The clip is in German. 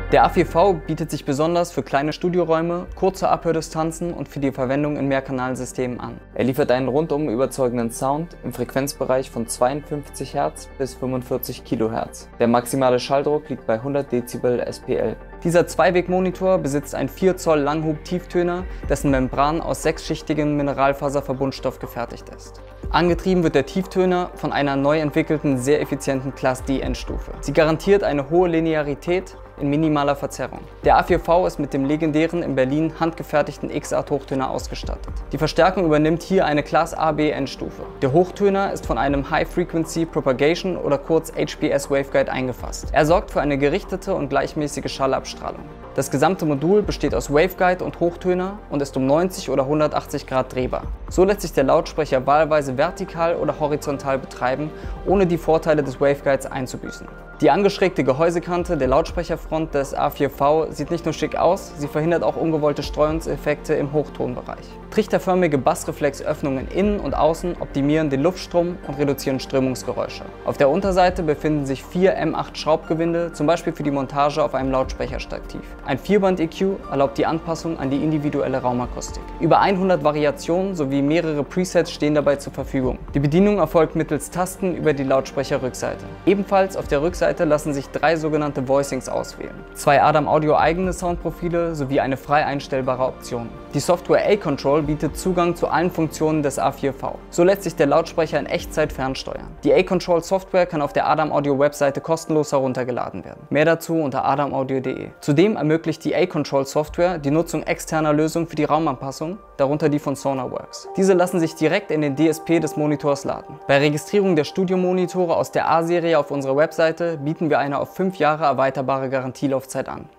Der A4V bietet sich besonders für kleine Studioräume, kurze Abhördistanzen und für die Verwendung in Mehrkanalsystemen an. Er liefert einen rundum überzeugenden Sound im Frequenzbereich von 52 Hz bis 45 kHz. Der maximale Schalldruck liegt bei 100 Dezibel SPL. Dieser Zweiwegmonitor besitzt einen 4 Zoll Langhub-Tieftöner, dessen Membran aus 6-schichtigem Mineralfaserverbundstoff gefertigt ist. Angetrieben wird der Tieftöner von einer neu entwickelten, sehr effizienten Class D Endstufe. Sie garantiert eine hohe Linearität in minimaler Verzerrung. Der A4V ist mit dem legendären in Berlin handgefertigten X-Art Hochtöner ausgestattet. Die Verstärkung übernimmt hier eine Class AB Endstufe. Der Hochtöner ist von einem High Frequency Propagation oder kurz HPS Waveguide eingefasst. Er sorgt für eine gerichtete und gleichmäßige Schallabstrahlung. Das gesamte Modul besteht aus Waveguide und Hochtöner und ist um 90 oder 180 Grad drehbar. So lässt sich der Lautsprecher wahlweise vertikal oder horizontal betreiben, ohne die Vorteile des Waveguides einzubüßen. Die angeschrägte Gehäusekante der Lautsprecherfront des A4V sieht nicht nur schick aus, sie verhindert auch ungewollte Streuungseffekte im Hochtonbereich. Trichterförmige Bassreflexöffnungen innen und außen optimieren den Luftstrom und reduzieren Strömungsgeräusche. Auf der Unterseite befinden sich 4 M8 Schraubgewinde, zum Beispiel für die Montage auf einem Lautsprecherstativ. Ein 4-Band-EQ erlaubt die Anpassung an die individuelle Raumakustik. Über 100 Variationen sowie mehrere Presets stehen dabei zur Verfügung. Die Bedienung erfolgt mittels Tasten über die Lautsprecherrückseite. Ebenfalls auf der Rückseite lassen sich 3 sogenannte Voicings auswählen, 2 Adam Audio eigene Soundprofile sowie eine frei einstellbare Option. Die Software A-Control bietet Zugang zu allen Funktionen des A4V. So lässt sich der Lautsprecher in Echtzeit fernsteuern. Die A-Control Software kann auf der Adam Audio Webseite kostenlos heruntergeladen werden. Mehr dazu unter adamaudio.de. Zudem ermöglicht die A-Control Software die Nutzung externer Lösungen für die Raumanpassung, darunter die von Sonarworks. Diese lassen sich direkt in den DSP des Monitors laden. Bei Registrierung der Studiomonitore aus der A-Serie auf unserer Webseite bieten wir eine auf 5 Jahre erweiterbare Garantielaufzeit an.